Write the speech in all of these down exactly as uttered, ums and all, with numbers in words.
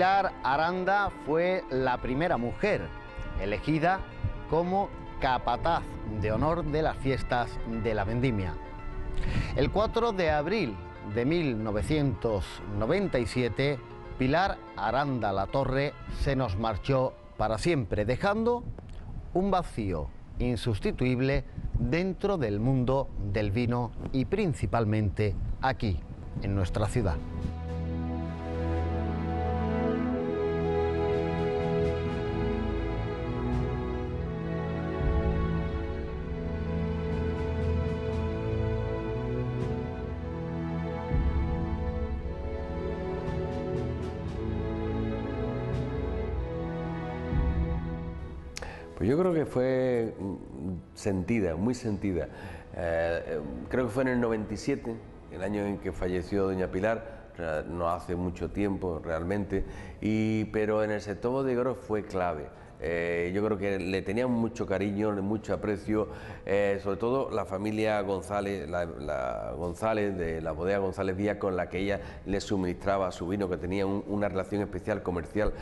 Pilar Aranda fue la primera mujer elegida como capataz de honor de las fiestas de la vendimia. El cuatro de abril de mil novecientos noventa y siete, Pilar Aranda Latorre se nos marchó para siempre, dejando un vacío insustituible dentro del mundo del vino y principalmente aquí, en nuestra ciudad. Pues yo creo que fue sentida, muy sentida. Eh, creo que fue en el noventa y siete, el año en que falleció doña Pilar, no hace mucho tiempo realmente, y, pero en el sector bodeguero fue clave. Eh, yo creo que le tenían mucho cariño, mucho aprecio, eh, sobre todo la familia González, la, la González de la bodega González Díaz, con la que ella le suministraba su vino, que tenía un, una relación especial comercial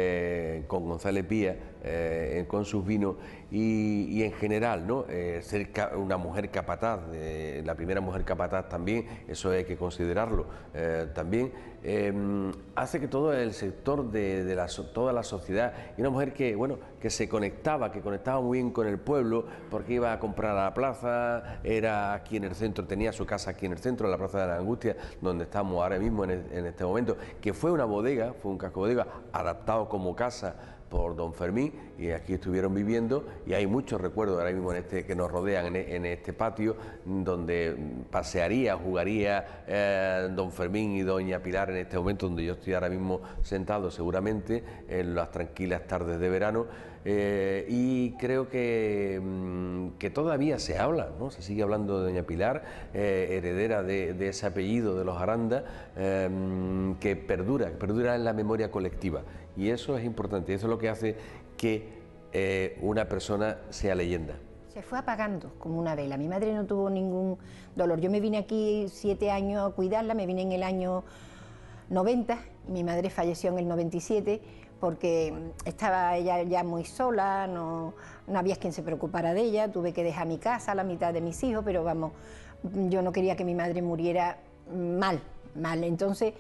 eh, con González Díaz, eh, con sus vinos, y, y en general, ¿no? Eh, ser una mujer capataz, eh, la primera mujer capataz también, eso hay que considerarlo eh, también, eh, hace que todo el sector de, de la, toda la sociedad, y una mujer que, bueno, que se conectaba, que conectaba muy bien con el pueblo, porque iba a comprar a la plaza, era aquí en el centro, tenía su casa aquí en el centro, en la Plaza de la Angustia, donde estamos ahora mismo en, el, en este momento, que fue una bodega, fue un casco bodega adaptado como casa por don Fermín, y aquí estuvieron viviendo, y hay muchos recuerdos ahora mismo en este, que nos rodean en, en este patio, donde pasearía, jugaría eh, don Fermín y doña Pilar en este momento, donde yo estoy ahora mismo sentado seguramente, en las tranquilas tardes de verano, eh, y creo que, que todavía se habla, ¿no? Se sigue hablando de doña Pilar, eh, heredera de, de ese apellido de los Aranda, eh, que perdura, perdura en la memoria colectiva, y eso es importante, eso es lo que hace que eh, una persona sea leyenda. Se fue apagando como una vela. Mi madre no tuvo ningún dolor. Yo me vine aquí siete años a cuidarla, me vine en el año noventa, mi madre falleció en el noventa y siete porque estaba ella ya muy sola, no, no había quien se preocupara de ella, tuve que dejar mi casa, la mitad de mis hijos, pero vamos, yo no quería que mi madre muriera mal, mal. Entonces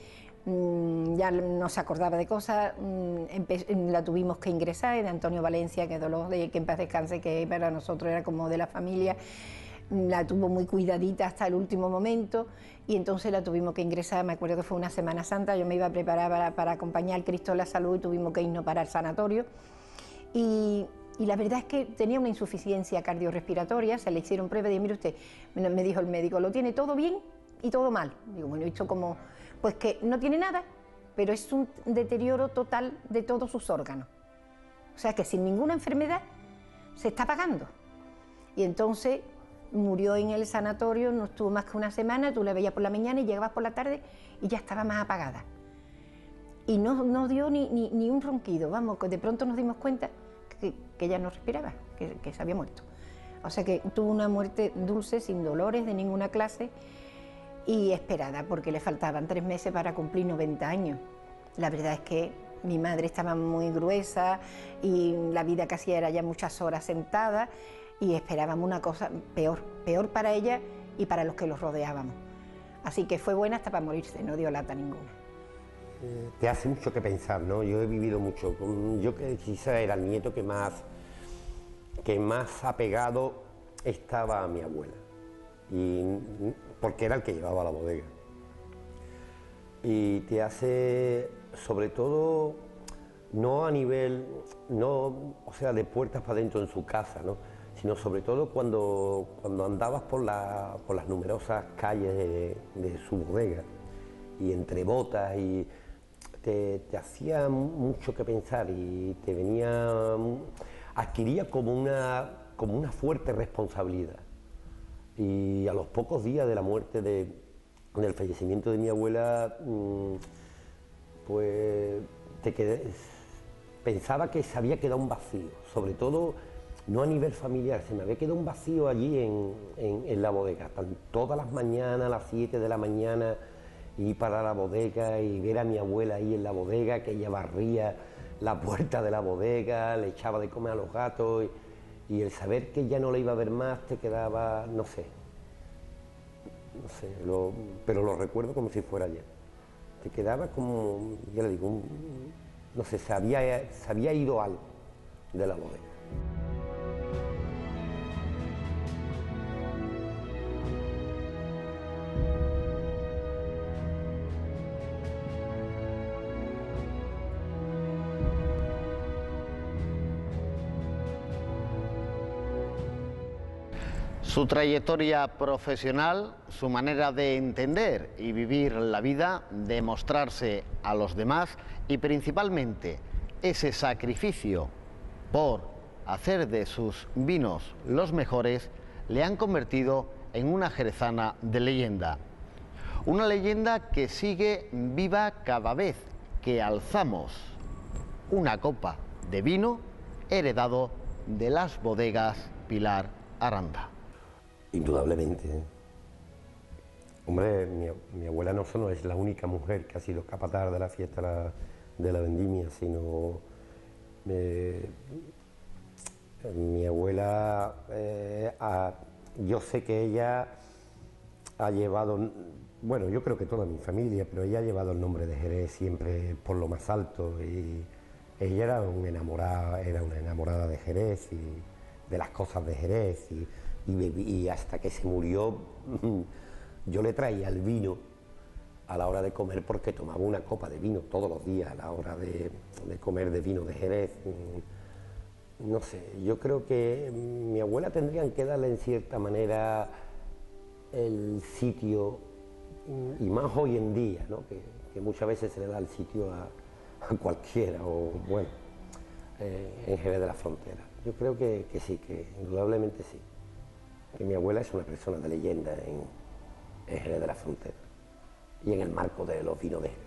ya no se acordaba de cosas, la tuvimos que ingresar, de Antonio Valencia, que dolor de que en paz descanse, que para nosotros era como de la familia, la tuvo muy cuidadita hasta el último momento, y entonces la tuvimos que ingresar. Me acuerdo que fue una Semana Santa, yo me iba a preparar para, para acompañar al Cristo de la Salud y tuvimos que irnos para el sanatorio, y, y la verdad es que tenía una insuficiencia cardiorrespiratoria, se le hicieron pruebas y mire usted, me dijo el médico, lo tiene todo bien y todo mal. Digo, bueno, he visto como, pues que no tiene nada, pero es un deterioro total de todos sus órganos. O sea que sin ninguna enfermedad se está apagando. Y entonces murió en el sanatorio, no estuvo más que una semana, tú la veías por la mañana y llegabas por la tarde y ya estaba más apagada. Y no, no dio ni, ni, ni un ronquido, vamos, que de pronto nos dimos cuenta que, que ella no respiraba, que, que se había muerto. O sea que tuvo una muerte dulce, sin dolores de ninguna clase, y esperada, porque le faltaban tres meses para cumplir noventa años. La verdad es que mi madre estaba muy gruesa y la vida que hacía era ya muchas horas sentada, y esperábamos una cosa peor, peor para ella y para los que los rodeábamos. Así que fue buena hasta para morirse, no dio lata ninguna. Eh, te hace mucho que pensar, ¿no? Yo he vivido mucho, yo que quizá era el nieto que más, que más apegado estaba a mi abuela, y porque era el que llevaba la bodega. Y te hace, sobre todo, no a nivel, no, o sea, de puertas para adentro en su casa, ¿no? Sino sobre todo cuando, cuando andabas por, la, por las numerosas calles de, de su bodega, y entre botas, y te, te hacía mucho que pensar, y te venía, adquiría como una, como una fuerte responsabilidad. Y a los pocos días de la muerte, de, del fallecimiento de mi abuela, pues te quedé, pensaba que se había quedado un vacío, sobre todo no a nivel familiar, se me había quedado un vacío allí en, en, en la bodega. Todas las mañanas, a las siete de la mañana, ir para la bodega y ver a mi abuela ahí en la bodega, que ella barría la puerta de la bodega, le echaba de comer a los gatos, y, y el saber que ya no la iba a ver más te quedaba, no sé, no sé, lo, pero lo recuerdo como si fuera ayer. Te quedaba como, ya le digo, un, no sé, se había, se había ido algo de la bodega. Su trayectoria profesional, su manera de entender y vivir la vida, de mostrarse a los demás y principalmente ese sacrificio por hacer de sus vinos los mejores, le han convertido en una jerezana de leyenda. Una leyenda que sigue viva cada vez que alzamos una copa de vino heredado de las bodegas Pilar Aranda. Indudablemente. ¿eh? Hombre, mi, mi abuela no solo es la única mujer que ha sido capataz de la fiesta de la, de la vendimia, sino eh, mi abuela, eh, ha, yo sé que ella ha llevado, bueno, yo creo que toda mi familia, pero ella ha llevado el nombre de Jerez siempre por lo más alto, y ella era, un enamorada, era una enamorada de Jerez y de las cosas de Jerez, y Y, y hasta que se murió yo le traía el vino a la hora de comer, porque tomaba una copa de vino todos los días a la hora de, de comer de vino de Jerez. No sé, yo creo que mi abuela tendrían que darle en cierta manera el sitio, y más hoy en día, ¿no? que, que muchas veces se le da el sitio a, a cualquiera, o bueno, eh, en Jerez de la Frontera. Yo creo que, que sí, que indudablemente sí. Que mi abuela es una persona de leyenda en, en Jerez de la Frontera y en el marco de los vinos de Jerez.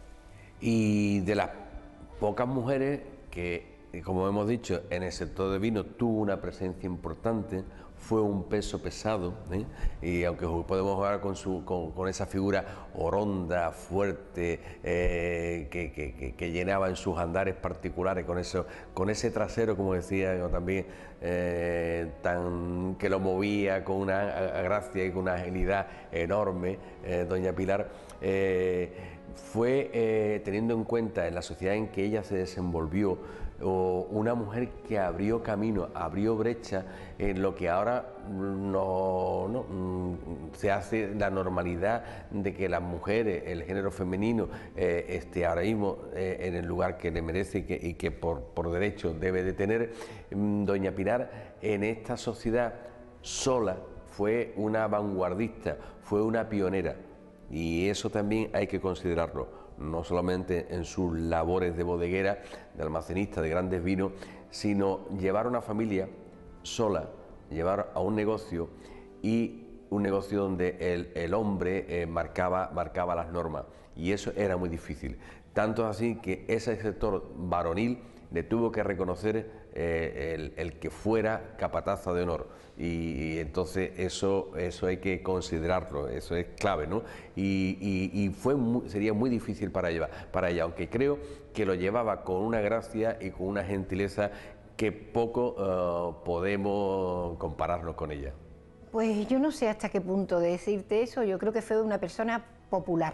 Y de las pocas mujeres que, como hemos dicho, en el sector de vino tuvo una presencia importante, fue un peso pesado, ¿eh? Y aunque podemos jugar con, su, con, con esa figura oronda, fuerte, eh, que, que, que llenaba en sus andares particulares, con, eso, con ese trasero, como decía yo también, eh, tan, que lo movía con una gracia y con una agilidad enorme, eh, doña Pilar, eh, fue, eh, teniendo en cuenta en la sociedad en que ella se desenvolvió, o una mujer que abrió camino, abrió brecha en lo que ahora no, no se hace la normalidad de que las mujeres, el género femenino, eh, esté ahora mismo eh, en el lugar que le merece y que, y que por, por derecho debe de tener. Doña Pilar, en esta sociedad sola, fue una vanguardista, fue una pionera, y eso también hay que considerarlo, no solamente en sus labores de bodeguera, de almacenista, de grandes vinos, sino llevar a una familia sola, llevar a un negocio, y un negocio donde el, el hombre eh, marcaba, marcaba las normas, y eso era muy difícil. Tanto así que ese sector varonil le tuvo que reconocer eh, el, el que fuera capataza de honor, y, y entonces eso, eso hay que considerarlo, eso es clave, ¿no? Y, y, y fue muy, sería muy difícil para ella, para ella, aunque creo que lo llevaba con una gracia y con una gentileza que poco uh, podemos compararnos con ella. Pues yo no sé hasta qué punto de decirte eso. Yo creo que fue una persona popular.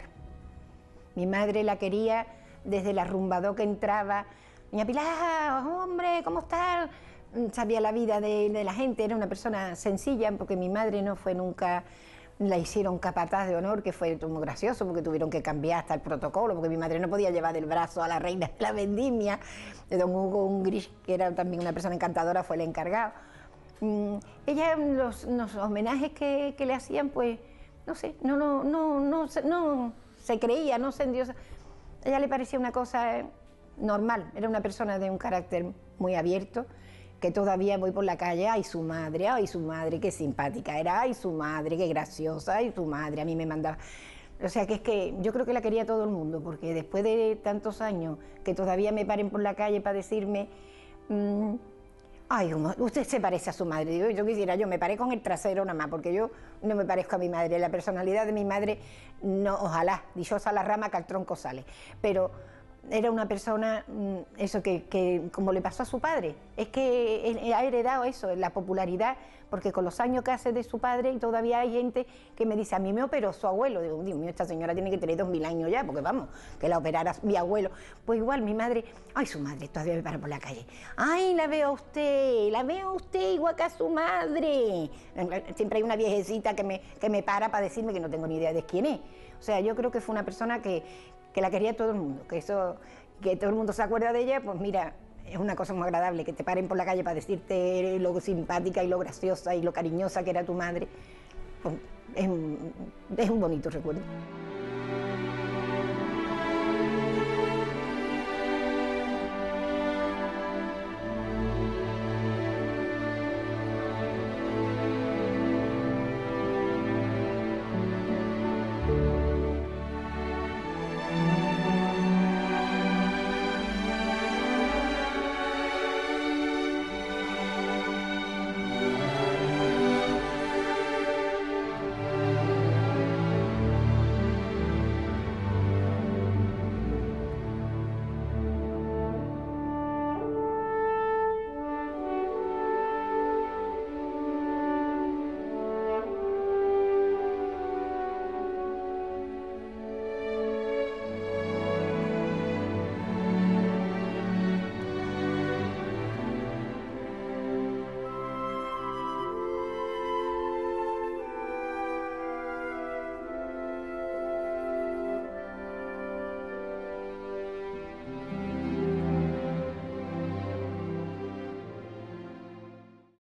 Mi madre la quería desde el arrumbador que entraba. Doña Pilar, hombre, ¿cómo estás? Sabía la vida de, de la gente, era una persona sencilla, porque mi madre no fue nunca, la hicieron capataz de honor, que fue muy gracioso, porque tuvieron que cambiar hasta el protocolo, porque mi madre no podía llevar del brazo a la reina de la vendimia. De don Hugo Ungris, que era también una persona encantadora, fue el encargado. Mm, ella, los, los homenajes que, que le hacían, pues, no sé, no, no, no, no, no, no se creía, no se endiosa. A ella le parecía una cosa normal, era una persona de un carácter muy abierto, que todavía voy por la calle, ay su madre, ay su madre, qué simpática era, ay su madre, qué graciosa, ay su madre, a mí me mandaba. O sea que es que yo creo que la quería todo el mundo, porque después de tantos años que todavía me paren por la calle para decirme, mmm, Ay, usted se parece a su madre. Digo, yo quisiera, yo me paré con el trasero nada más, porque yo no me parezco a mi madre. La personalidad de mi madre, no, ojalá, dichosa la rama que al tronco sale. Pero era una persona, eso que, que como le pasó a su padre, es que ha heredado eso, la popularidad, porque con los años que hace de su padre y todavía hay gente que me dice, a mí me operó su abuelo. Digo, Dios mío, esta señora tiene que tener dos mil años ya, porque vamos, que la operara mi abuelo. Pues igual mi madre, ay, su madre, todavía me para por la calle. Ay, la veo a usted, la veo a usted igual que a su madre. Siempre hay una viejecita que me, que me para para decirme que no tengo ni idea de quién es. O sea, yo creo que fue una persona que, que la quería todo el mundo, que eso, que todo el mundo se acuerda de ella, pues mira, es una cosa muy agradable que te paren por la calle para decirte lo simpática y lo graciosa y lo cariñosa que era tu madre. Pues es un, es un bonito recuerdo.